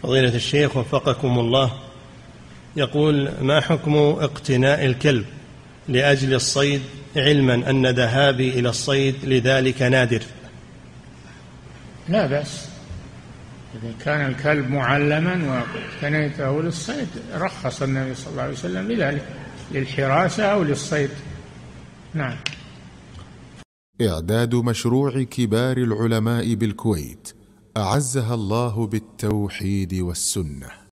فضيلة الشيخ وفقكم الله، يقول: ما حكم اقتناء الكلب لأجل الصيد، علما أن ذهابي إلى الصيد لذلك نادر؟ لا بأس، إذا كان الكلب معلما واقتنيته للصيد رخص النبي صلى الله عليه وسلم لذلك، للحراسة أو للصيد. نعم. إعداد مشروع كبار العلماء بالكويت أعزها الله بالتوحيد والسنة.